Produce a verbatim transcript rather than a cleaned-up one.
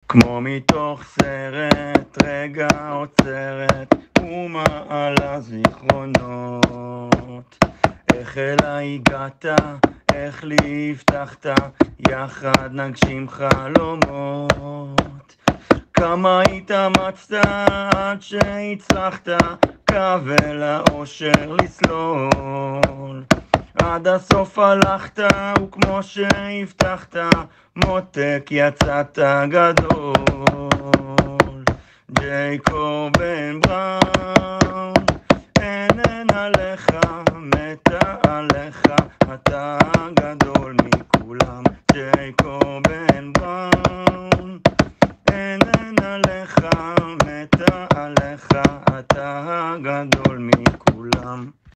כמו מתוך סרט, רגע עוצרת, ומעלה זיכרונות. איך אליי הגעת, איך לי הבטחת, יחד נגשים חלומות. כמה התאמצת עד שהצלחת, קבל האושר לסלול. עד הסוף הלכת וכמו שהבטחת, מותק יצאת גדול. ג'ייקוב בן בראון, אין אין עליך, מתה עליך, אתה